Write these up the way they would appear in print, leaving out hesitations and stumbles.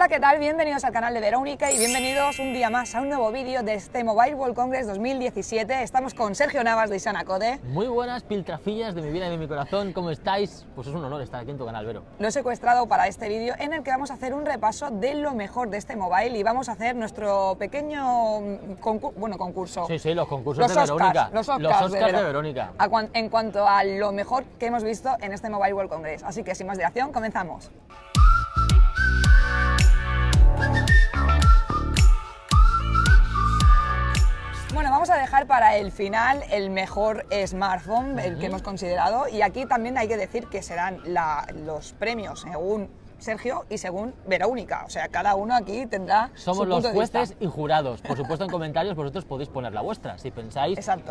Hola, ¿qué tal? Bienvenidos al canal de Verónica y bienvenidos un día más a un nuevo vídeo de este Mobile World Congress 2017. Estamos con Sergio Navas de Isanacode. Muy buenas, piltrafillas de mi vida y de mi corazón, ¿cómo estáis? Pues es un honor estar aquí en tu canal, Vero. Lo he secuestrado para este vídeo en el que vamos a hacer un repaso de lo mejor de este mobile y vamos a hacer nuestro pequeño concurso. Sí, los concursos de Verónica. Los Oscars de Verónica. En cuanto a lo mejor que hemos visto en este Mobile World Congress. Así que sin más dilación, comenzamos. Bueno, vamos a dejar para el final el mejor smartphone, el que hemos considerado, y aquí también hay que decir que serán los premios según Sergio y según Verónica, o sea, cada uno aquí tendrá Somos su los punto de jueces vista. y jurados. Por supuesto, en comentarios vosotros podéis poner la vuestra. Si pensáis Exacto.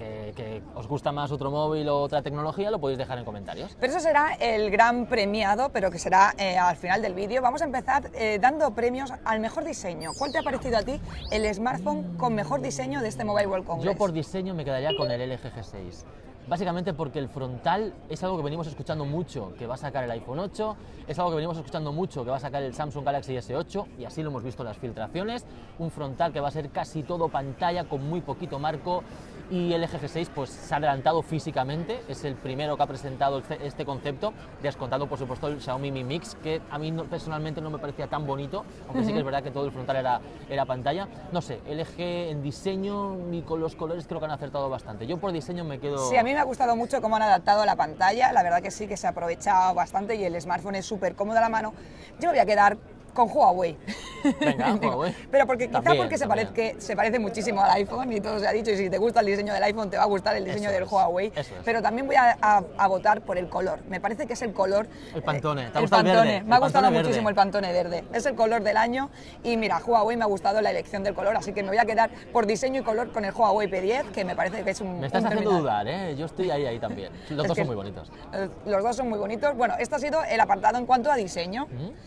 que os gusta más otro móvil o otra tecnología, lo podéis dejar en comentarios. Pero eso será el gran premiado, pero que será al final del vídeo. Vamos a empezar dando premios al mejor diseño. ¿Cuál te ha parecido a ti el smartphone con mejor diseño de este Mobile World Congress? Yo por diseño me quedaría con el LG G6. Básicamente porque el frontal es algo que venimos escuchando mucho, que va a sacar el iPhone 8, es algo que venimos escuchando mucho, que va a sacar el Samsung Galaxy S8, y así lo hemos visto en las filtraciones, un frontal que va a ser casi todo pantalla, con muy poquito marco, y el LG G6 pues se ha adelantado físicamente, es el primero que ha presentado este concepto, descontando por supuesto el Xiaomi Mi Mix, que a mí personalmente no me parecía tan bonito, aunque sí que es verdad que todo el frontal era pantalla. No sé, LG en diseño y con los colores creo que han acertado bastante. Yo por diseño me quedo... Sí, a mí me ha gustado mucho cómo han adaptado la pantalla, la verdad que sí que se ha aprovechado bastante y el smartphone es súper cómodo a la mano. Yo me voy a quedar con Huawei. Venga, Huawei. Pero quizá También, porque se parece muchísimo al iPhone y todo se ha dicho, y si te gusta el diseño del iPhone te va a gustar el diseño del Huawei. Eso es. Pero también voy a votar por el color. Me parece que es el color... El Pantone. ¿Te ha el gustado el Pantone. verde? Me ha gustado Pantone muchísimo verde. el Pantone verde. Es el color del año y mira, Huawei me ha gustado la elección del color, así que me voy a quedar por diseño y color con el Huawei P10, que me parece que es un... Me estás un haciendo terminal. dudar, ¿eh? Yo estoy ahí también. Los dos son muy bonitos. Los dos son muy bonitos. Bueno, esto ha sido el apartado en cuanto a diseño.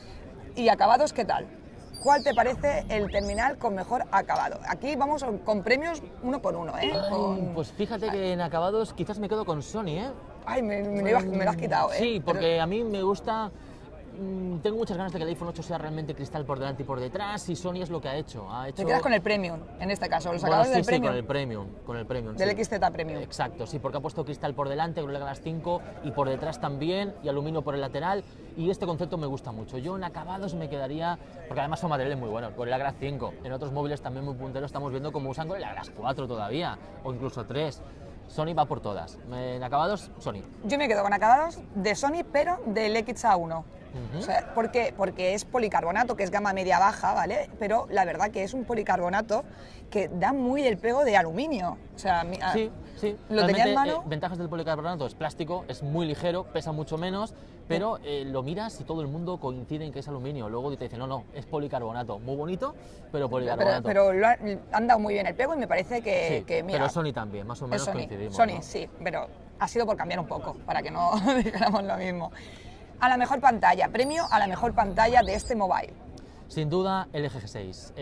¿Y acabados qué tal? ¿Cuál te parece el terminal con mejor acabado? Aquí vamos con premios uno por uno, ¿eh? Pues fíjate que en acabados quizás me quedo con Sony, ¿eh? Ay, me lo has quitado, ¿eh? Sí, porque a mí me gusta... Tengo muchas ganas de que el iPhone 8 sea realmente cristal por delante y por detrás, y Sony es lo que ha hecho. Te quedas con el Premium, en este caso, los Bueno, acabados del sí, Premium. con el Premium. Del sí. XZ Premium. Exacto, sí, porque ha puesto cristal por delante con el Glass 5 y por detrás también, y aluminio por el lateral, y este concepto me gusta mucho. Yo en acabados me quedaría, porque además son materiales muy buenos, con el Glass 5. En otros móviles también muy punteros estamos viendo cómo usan con el Glass 4 todavía, o incluso 3. Sony va por todas. En acabados, Sony. Yo me quedo con acabados de Sony, pero del XA1. O sea, porque es policarbonato, que es gama media-baja, ¿vale? Pero la verdad que es un policarbonato que da muy el pego de aluminio. O sea, sí. Lo tenía en mano. Ventajas del policarbonato: es plástico, es muy ligero, pesa mucho menos, pero lo miras y todo el mundo coincide en que es aluminio. Luego te dicen, no, es policarbonato. Muy bonito, pero policarbonato. Pero han dado muy bien el pego y me parece que, Sí, mira, pero Sony también, más o menos Sony, coincidimos. Sony, ¿no? sí, pero ha sido por cambiar un poco, para que no dijéramos lo mismo. A la mejor pantalla, premio a la mejor pantalla de este mobile. Sin duda, el LG G6.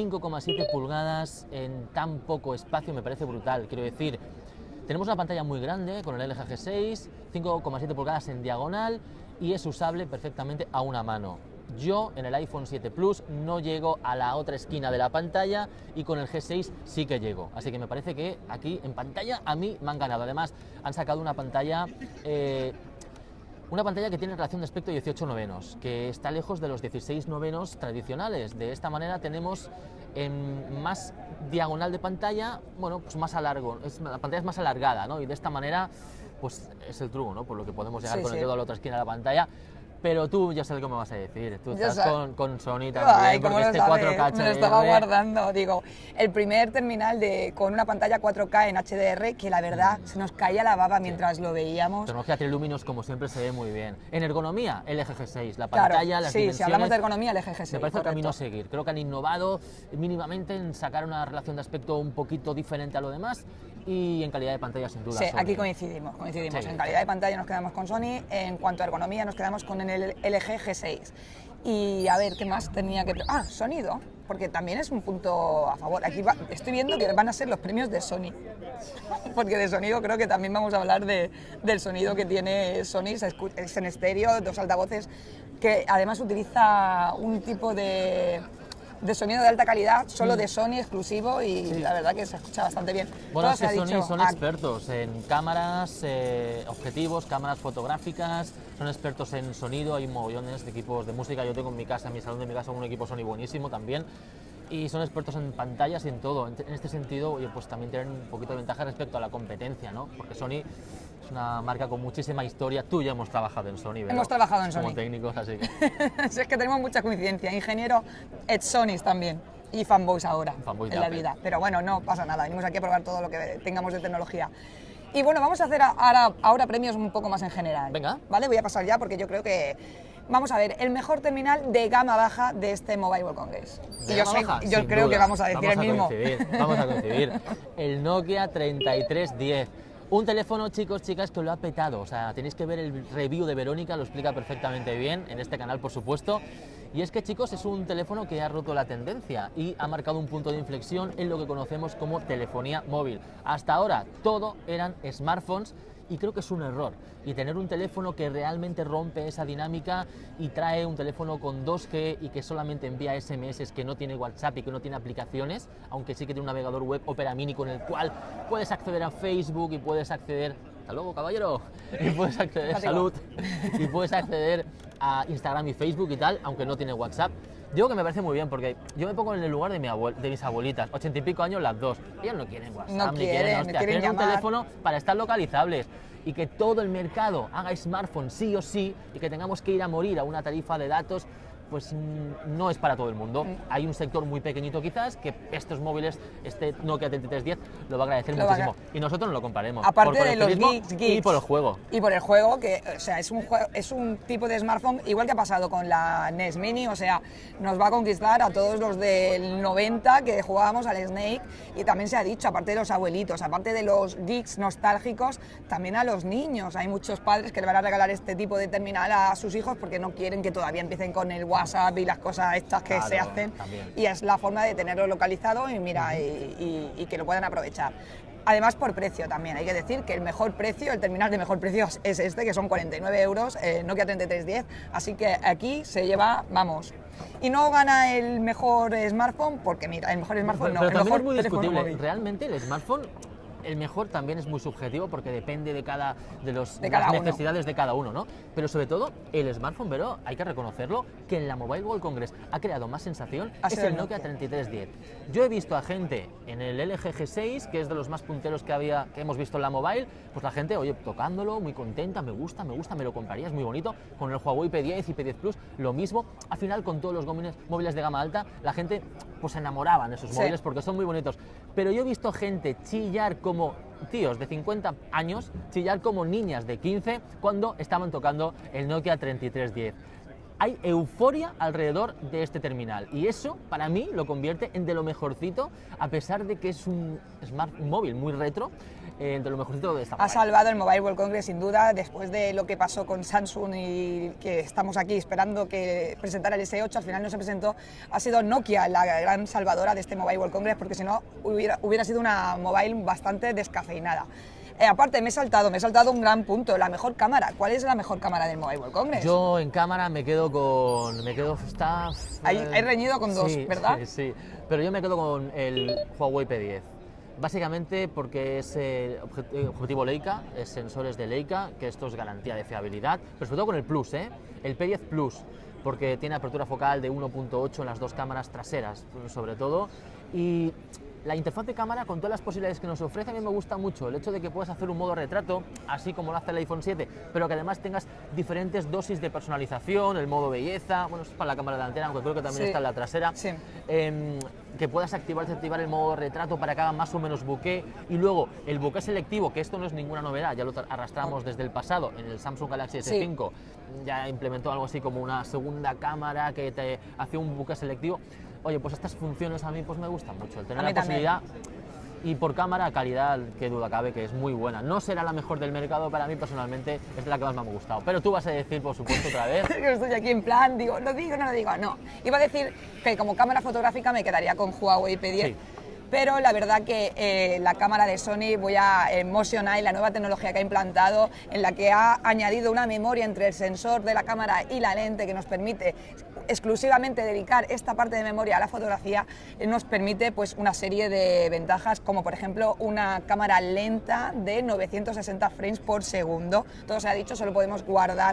5,7 pulgadas en tan poco espacio me parece brutal. Quiero decir, tenemos una pantalla muy grande con el LG G6, 5,7 pulgadas en diagonal, y es usable perfectamente a una mano. Yo en el iPhone 7 Plus no llego a la otra esquina de la pantalla, y con el G6 sí que llego. Así que me parece que aquí en pantalla a mí me han ganado. Además, han sacado una pantalla que tiene relación de aspecto 18 novenos, que está lejos de los 16 novenos tradicionales. De esta manera tenemos más diagonal de pantalla, bueno, pues más a largo, la pantalla es más alargada, ¿no? Y de esta manera, pues es el truco, ¿no? Por lo que podemos llegar con el dedo a la otra esquina de la pantalla. Pero tú ya sabes cómo vas a decir, tú estás con Sony también, Ay, porque este 4K HDR... Me lo estaba guardando, digo, el primer terminal con una pantalla 4K en HDR, que la verdad se nos caía la baba mientras lo veíamos. Tecnología Triluminos, como siempre, se ve muy bien. En ergonomía, el LG G6, la pantalla, claro, las sí, dimensiones... si hablamos de ergonomía, el LG G6, me parece el camino a correcto. seguir. Creo que han innovado mínimamente en sacar una relación de aspecto un poquito diferente a lo demás, y en calidad de pantalla, sin duda, Sí, Sony. aquí coincidimos. Sí. En calidad de pantalla nos quedamos con Sony, en cuanto a ergonomía nos quedamos con el LG G6. Y a ver, ¿qué más tenía que...? Sonido. porque también es un punto a favor. Aquí estoy viendo que van a ser los premios de Sony, porque de sonido creo que también vamos a hablar del sonido que tiene Sony, es en estéreo, 2 altavoces, que además utiliza un tipo de sonido de alta calidad, solo de Sony, exclusivo, y la verdad que se escucha bastante bien. Bueno, Todo es que Sony dicho, son expertos en cámaras, objetivos, cámaras fotográficas, son expertos en sonido, hay mogollones de equipos de música, yo tengo en mi casa, en mi salón de mi casa, un equipo Sony buenísimo también, y son expertos en pantallas y en todo. En este sentido, oye, pues también tienen un poquito de ventaja respecto a la competencia, ¿no? Porque Sony es una marca con muchísima historia. Tú ya hemos trabajado en Sony, ¿verdad? Hemos trabajado en Sony. Como técnicos, así que... Es que tenemos mucha coincidencia. Ingeniero ex-Sonys también. Y fanboys ahora, fanboys en la vida. Pero bueno, no pasa nada. Venimos aquí a probar todo lo que tengamos de tecnología. Y bueno, vamos a hacer ahora premios un poco más en general. Venga. ¿Vale? Voy a pasar ya porque yo creo que... Vamos a ver, el mejor terminal de gama baja de este Mobile World Congress. Y yo creo que vamos a decir el mismo. Vamos a coincidir. El Nokia 3310. Un teléfono, chicos, chicas, que lo ha petado. O sea, tenéis que ver el review de Verónica, lo explica perfectamente bien, en este canal, por supuesto. Y es que, chicos, es un teléfono que ha roto la tendencia y ha marcado un punto de inflexión en lo que conocemos como telefonía móvil. Hasta ahora, todo eran smartphones, y creo que es un error. Y tener un teléfono que realmente rompe esa dinámica y trae un teléfono con 2G y que solamente envía SMS, que no tiene WhatsApp y que no tiene aplicaciones, aunque sí que tiene un navegador web Opera Mini con el cual puedes acceder a Facebook y puedes acceder... ¡Hasta luego, caballero! Y puedes acceder... ¡Salud! Y puedes acceder a Instagram y Facebook y tal, aunque no tiene WhatsApp. Digo que me parece muy bien, porque yo me pongo en el lugar de mis abuelitas, 80 y pico años las dos. Ellas no quieren WhatsApp, no quieren un teléfono para estar localizables, y que todo el mercado haga smartphone sí o sí, y que tengamos que ir a morir a una tarifa de datos, pues no es para todo el mundo. Hay un sector muy pequeñito quizás que estos móviles, este Nokia 3310, lo va a agradecer muchísimo. Y nosotros no lo comparemos. Aparte de los geeks. Y por el juego. Y por el juego, que o sea, es un tipo de smartphone, igual que ha pasado con la NES Mini, o sea, nos va a conquistar a todos los del 90 que jugábamos al Snake, y también se ha dicho, aparte de los abuelitos, aparte de los geeks nostálgicos, también a los niños. Hay muchos padres que le van a regalar este tipo de terminal a sus hijos porque no quieren que todavía empiecen con el WhatsApp y las cosas estas que se hacen, también. Y es la forma de tenerlo localizado y mira, y que lo puedan aprovechar. Además, por precio también, hay que decir que el mejor precio, el terminal de mejor precio es este, que son 49 euros, Nokia 3310, así que aquí se lleva, vamos. Y no gana el mejor smartphone, porque mira, el mejor smartphone no, pero el también mejor es muy teléfono discutible. móvil. Realmente el smartphone, el mejor también es muy subjetivo porque depende de las necesidades de cada uno, ¿no? Pero sobre todo, el smartphone, pero hay que reconocerlo, que en la Mobile World Congress ha creado más sensación, es el Nokia 3310. Yo he visto a gente en el LG G6, que es de los más punteros que hemos visto en la Mobile, pues la gente, oye, tocándolo, muy contenta, me gusta, me lo compraría, es muy bonito. Con el Huawei P10 y P10 Plus, lo mismo. Al final, con todos los móviles de gama alta, la gente pues se enamoraban de esos móviles porque son muy bonitos. Pero yo he visto gente chillar como tíos de 50 años, chillar como niñas de 15 cuando estaban tocando el Nokia 3310. Hay euforia alrededor de este terminal y eso para mí lo convierte en de lo mejorcito, a pesar de que es un móvil muy retro, de lo mejorcito de esta Ha salvado el Mobile World Congress sin duda, después de lo que pasó con Samsung y que estamos aquí esperando que presentara el S8, al final no se presentó. Ha sido Nokia la gran salvadora de este Mobile World Congress, porque si no hubiera sido una mobile bastante descafeinada. Aparte, me he saltado un gran punto, la mejor cámara. ¿Cuál es la mejor cámara del Mobile World Congress? Yo en cámara me quedo con... Hay reñido con dos, sí, ¿verdad? Sí, pero yo me quedo con el Huawei P10. Básicamente porque es objetivo Leica, es sensores de Leica, que esto es garantía de fiabilidad, pero sobre todo con el Plus, el P10 Plus, porque tiene apertura focal de 1.8 en las dos cámaras traseras, sobre todo, y la interfaz de cámara, con todas las posibilidades que nos ofrece, a mí me gusta mucho el hecho de que puedas hacer un modo retrato, así como lo hace el iPhone 7, pero que además tengas diferentes dosis de personalización, el modo belleza, bueno, eso es para la cámara delantera, aunque creo que también está en la trasera, que puedas activar el modo retrato para que haga más o menos bokeh, y luego el bokeh selectivo, que esto no es ninguna novedad, ya lo arrastramos desde el pasado en el Samsung Galaxy S5, ya implementó algo así como una segunda cámara que te hacía un bokeh selectivo. Oye, pues estas funciones a mí pues me gustan mucho, el tener la posibilidad Y por cámara, calidad, qué duda cabe, que es muy buena. No será la mejor del mercado, para mí personalmente es la que más me ha gustado. Pero tú vas a decir, por supuesto, otra vez... Yo estoy aquí en plan, digo, no lo digo, no. Iba a decir que como cámara fotográfica me quedaría con Huawei P10. Sí. Pero la verdad que la cámara de Sony, Motion Eye, la nueva tecnología que ha implantado, en la que ha añadido una memoria entre el sensor de la cámara y la lente que nos permite exclusivamente dedicar esta parte de memoria a la fotografía, nos permite pues una serie de ventajas, como por ejemplo una cámara lenta de 960 frames por segundo. Todo se ha dicho, solo podemos guardar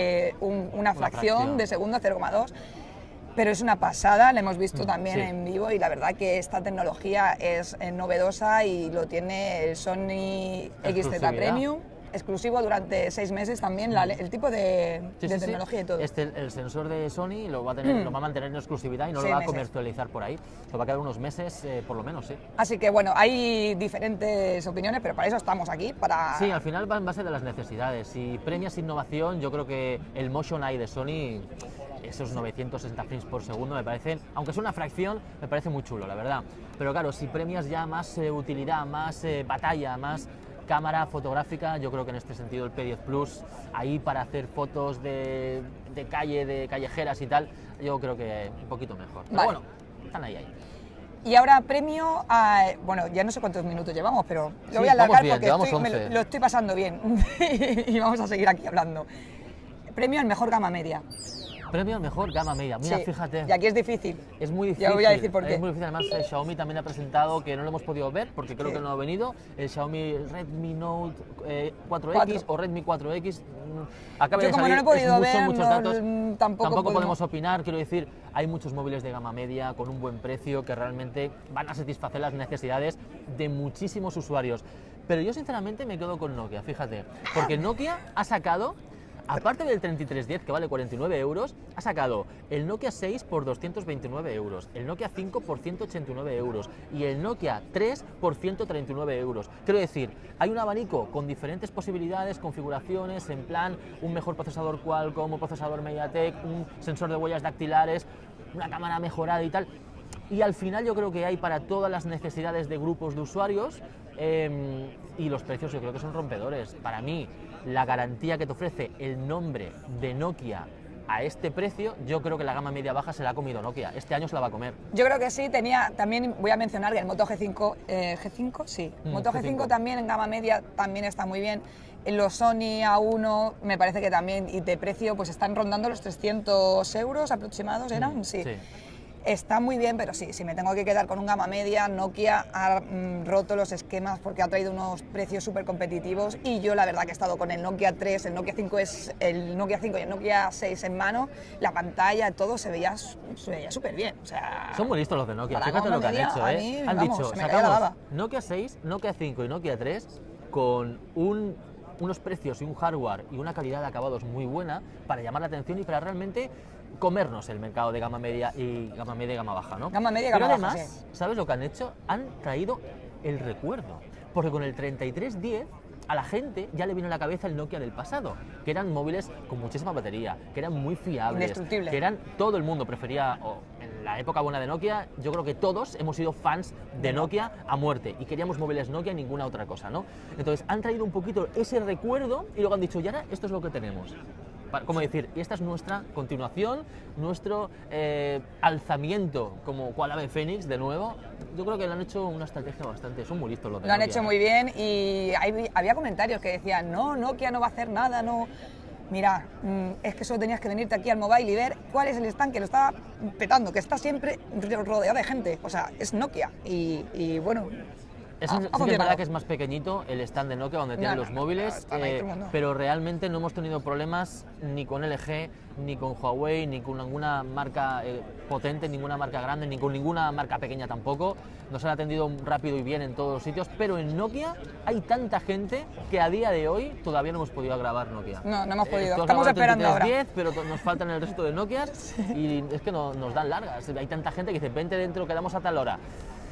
una fracción de segundo, 0,2. Pero es una pasada, la hemos visto también en vivo, y la verdad que esta tecnología es novedosa y lo tiene el Sony XZ Premium, exclusivo durante 6 meses también, el tipo de tecnología y todo. El sensor de Sony lo va a mantener en exclusividad y no lo va a comercializar por ahí, lo va a quedar unos meses por lo menos, sí. Así que bueno, hay diferentes opiniones, pero para eso estamos aquí, para... Sí, al final va en base de las necesidades. Si premias innovación, yo creo que el Motion Eye de Sony... Esos 960 frames por segundo me parecen, aunque es una fracción, me parece muy chulo, la verdad. Pero claro, si premias ya más utilidad, más batalla, más cámara fotográfica, yo creo que en este sentido el P10 Plus, ahí para hacer fotos de calle, de callejeras y tal, yo creo que un poquito mejor. Pero bueno, están ahí. Y ahora premio a... Bueno, ya no sé cuántos minutos llevamos, pero lo voy a alargar porque lo estoy pasando bien y vamos a seguir aquí hablando. Premio al mejor gama media. Premio al mejor gama media. Mira, fíjate. Y aquí es difícil. Es muy difícil. Ya voy a decir por qué. Es muy difícil. Además, Xiaomi también ha presentado, que no lo hemos podido ver porque creo que no ha venido, el Xiaomi Redmi Note 4X o Redmi 4X. Acaba de salir, como no lo he podido ver, muchos datos. Tampoco podemos opinar. Quiero decir, hay muchos móviles de gama media con un buen precio que realmente van a satisfacer las necesidades de muchísimos usuarios. Pero yo sinceramente me quedo con Nokia, fíjate. Porque Nokia ha sacado... Aparte del 3310, que vale 49 euros, ha sacado el Nokia 6 por 229 euros, el Nokia 5 por 189 euros y el Nokia 3 por 139 euros. Quiero decir, hay un abanico con diferentes posibilidades, configuraciones, en plan un mejor procesador Qualcomm, un procesador MediaTek, un sensor de huellas dactilares, una cámara mejorada y tal. Y al final yo creo que hay para todas las necesidades de grupos de usuarios y los precios yo creo que son rompedores. Para mí, la garantía que te ofrece el nombre de Nokia a este precio, yo creo que la gama media baja se la ha comido Nokia. Este año se la va a comer. Yo creo que sí. También voy a mencionar que el Moto G5, ¿G5? Sí. Moto G5 también en gama media también está muy bien. Los Sony A1 me parece que también, y de precio, pues están rondando los 300 euros aproximados, ¿eran? Sí. Está muy bien, pero sí, si me tengo que quedar con un gama media, Nokia ha roto los esquemas porque ha traído unos precios súper competitivos, y yo la verdad que he estado con el Nokia 3, el Nokia 5 y el Nokia 6 en mano, la pantalla, todo se veía súper bien. O sea, son muy listos los de Nokia, fíjate lo que han hecho, ¿eh? Han dicho, sacamos Nokia 6, Nokia 5 y Nokia 3 con unos precios y un hardware y una calidad de acabados muy buena para llamar la atención y para realmente comernos el mercado de gama media y gama baja, ¿no? Gama media y gama baja, además, sí. ¿Sabes lo que han hecho? Han traído el recuerdo, porque con el 3310 a la gente ya le vino a la cabeza el Nokia del pasado, que eran móviles con muchísima batería, que eran muy fiables, que eran, todo el mundo prefería, en la época buena de Nokia, yo creo que todos hemos sido fans de Nokia a muerte y queríamos móviles Nokia y ninguna otra cosa, ¿no? Entonces han traído un poquito ese recuerdo y luego han dicho, y ahora esto es lo que tenemos. Como decir, y esta es nuestra continuación, nuestro alzamiento como cual ave fénix de nuevo. Yo creo que le han hecho una estrategia bastante, son muy listos los de Lo han Nokia, hecho muy bien, y había comentarios que decían, no, Nokia no va a hacer nada, no. Mira, es que solo tenías que venirte aquí al Mobile y ver cuál es el stand que lo está petando, que está siempre rodeado de gente. O sea, es Nokia y bueno... Sí que es verdad que es más pequeñito el stand de Nokia donde tienen los móviles, pero realmente no hemos tenido problemas ni con LG, ni con Huawei, ni con ninguna marca potente, ninguna marca grande, ni con ninguna marca pequeña tampoco. Nos han atendido rápido y bien en todos los sitios, pero en Nokia hay tanta gente que a día de hoy todavía no hemos podido grabar Nokia. No hemos podido, estamos esperando ahora. 10, pero nos faltan el resto de Nokias y es que nos dan largas. Hay tanta gente que dice, vente dentro, quedamos a tal hora.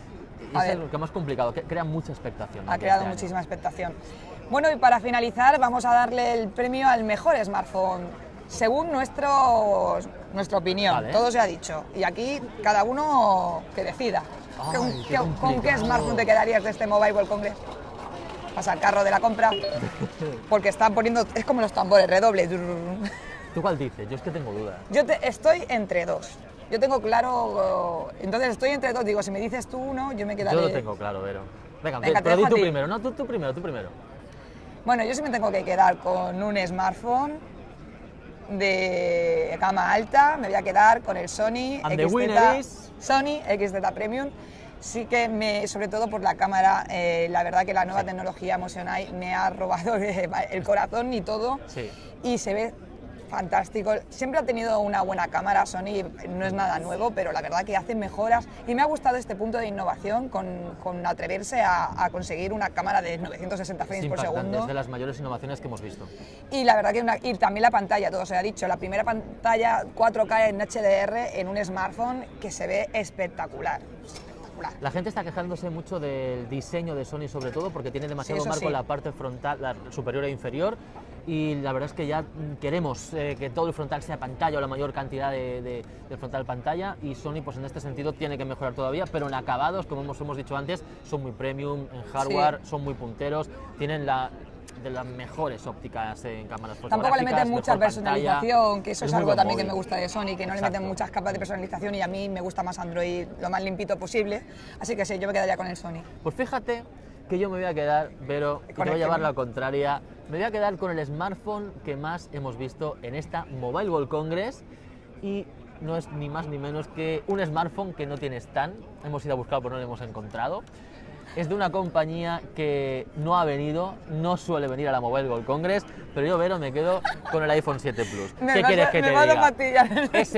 Es lo que más complicado, crea mucha expectación. Ha creado muchísima expectación. Bueno, y para finalizar vamos a darle el premio al mejor smartphone, según nuestra opinión, todo se ha dicho. Y aquí cada uno que decida. Ay, qué ¿Con qué complicado. smartphone te quedarías de este Mobile World Congress? Pasa al carro de la compra, porque están poniendo, es como los tambores, redoble. ¿Tú cuál dices? Yo es que tengo dudas. Estoy entre dos. Yo tengo claro, entonces estoy entre dos. Digo, si me dices tú uno, yo me quedaré. Yo lo tengo claro, Vero. Venga, Venga, te pero di dejo a tú ti. primero. No, tú primero, tú primero. Bueno, yo sí me tengo que quedar con un smartphone de gama alta. Me voy a quedar con el Sony And the winner is- Sony XZ Premium. Sí que sobre todo por la cámara, la verdad que la nueva tecnología Motion Eye me ha robado el corazón y todo. Sí. Y se ve fantástico. Siempre ha tenido una buena cámara Sony, no es nada nuevo, pero la verdad que hace mejoras y me ha gustado este punto de innovación con atreverse a conseguir una cámara de 960 Es frames por impactante, segundo. es de las mayores innovaciones que hemos visto. Y la verdad que y también la pantalla, todo se ha dicho, la primera pantalla 4K en HDR en un smartphone que se ve espectacular. La gente está quejándose mucho del diseño de Sony, sobre todo porque tiene demasiado eso marco sí. en la parte frontal, la superior e inferior, y la verdad es que ya queremos que todo el frontal sea pantalla o la mayor cantidad de frontal pantalla, y Sony pues en este sentido tiene que mejorar todavía, pero en acabados, como hemos dicho antes, son muy premium, en hardware son muy punteros, tienen de las mejores ópticas en cámaras fotográficas. Tampoco le meten mucha mejor pantalla. personalización, que eso es muy algo buen también que móvil. me gusta de Sony, que no le Exacto. meten muchas capas de personalización y a mí me gusta más Android lo más limpito posible. Así que sí, yo me quedaría con el Sony. Pues fíjate que yo me voy a quedar, pero te Con voy a el llevar que- la contraria. Me voy a quedar con el smartphone que más hemos visto en esta Mobile World Congress, y no es ni más ni menos que un smartphone que no tiene stand. Hemos ido a buscar pero no lo hemos encontrado. Es de una compañía que no ha venido, no suele venir a la Mobile World Congress, pero yo, Vero, me quedo con el iPhone 7 Plus. ¿Qué quieres que te vas a diga? fastidiar. Es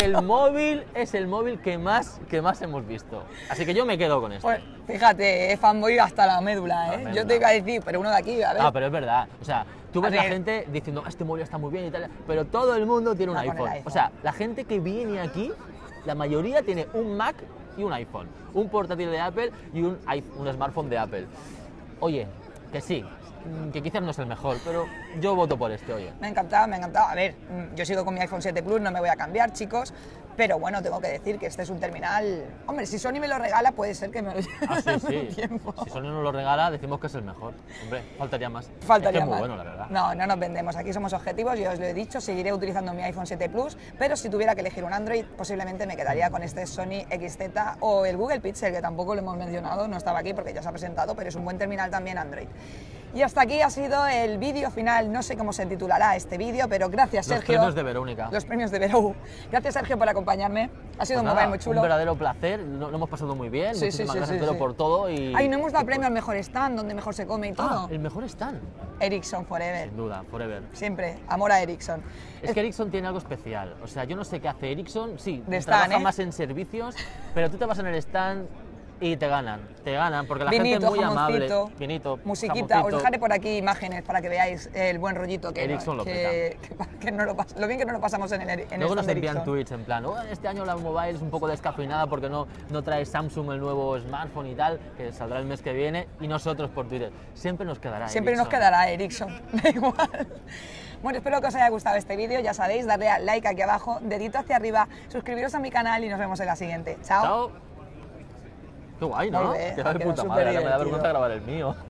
el móvil que más hemos visto. Así que yo me quedo con esto. Pues, fíjate, es fanboy hasta la médula, ¿eh? médula. Yo te iba a decir, pero uno de aquí, a ver. Ah, pero es verdad. O sea, tú ves A la ver. gente diciendo, este móvil está muy bien y tal, pero todo el mundo tiene un Va con el iPhone. iPhone. O sea, la gente que viene aquí, la mayoría tiene un Mac y un iPhone, un portátil de Apple y un smartphone de Apple. Oye, que sí, que quizás no es el mejor, pero yo voto por este, oye. Me ha encantado, me ha encantado. A ver, yo sigo con mi iPhone 7 Plus, no me voy a cambiar, chicos. Pero bueno, tengo que decir que este es un terminal... Hombre, si Sony me lo regala, puede ser que me lo lleve Ah, sí, un sí. tiempo. Si Sony nos lo regala, decimos que es el mejor. Hombre, faltaría más. Faltaría es que es más. muy bueno, la verdad. No, no nos vendemos. Aquí somos objetivos, yo os lo he dicho, seguiré utilizando mi iPhone 7 Plus, pero si tuviera que elegir un Android, posiblemente me quedaría con este Sony XZ o el Google Pixel, que tampoco lo hemos mencionado, no estaba aquí porque ya se ha presentado, pero es un buen terminal también Android. Y hasta aquí ha sido el vídeo final, no sé cómo se titulará este vídeo, pero gracias, Los Sergio. premios de Verónica. Los premios de Verou. Gracias, Sergio, por acompañarme. Ha sido Pues un nada, mobile muy chulo. un verdadero placer, lo hemos pasado muy bien. Sí, Muchísimas sí, sí, gracias, sí, Vero, sí. por todo. Y, Ay, no hemos dado y premio al mejor stand, donde mejor se come y todo. el mejor stand. Ericsson Forever. Sin duda, forever. Siempre, amor a Ericsson. Es que Ericsson tiene algo especial. O sea, yo no sé qué hace Ericsson. Sí, De trabaja stand, ¿eh? más en servicios, pero tú te vas en el stand y te ganan, porque la gente Vinito, es muy amable. jamoncito, Vinito, musiquita. jamoncito. Os dejaré por aquí imágenes para que veáis el buen rollito que, Ericsson lo que no lo bien que no lo pasamos en el Luego nos stand de envían Ericsson. tweets en plan, "Oh, este año la mobile es un poco descafeinada porque no trae Samsung el nuevo smartphone y tal, que saldrá el mes que viene", y nosotros por Twitter. Siempre nos quedará Siempre nos Ericsson. quedará Ericsson, da igual. Bueno, espero que os haya gustado este vídeo, ya sabéis, darle a like aquí abajo, dedito hacia arriba, suscribiros a mi canal y nos vemos en la siguiente. Chao. Chao. Qué guay, ¿no? Molt bé, Queda de queda puta madre, ahora me da superdivertido. vergüenza grabar el mío.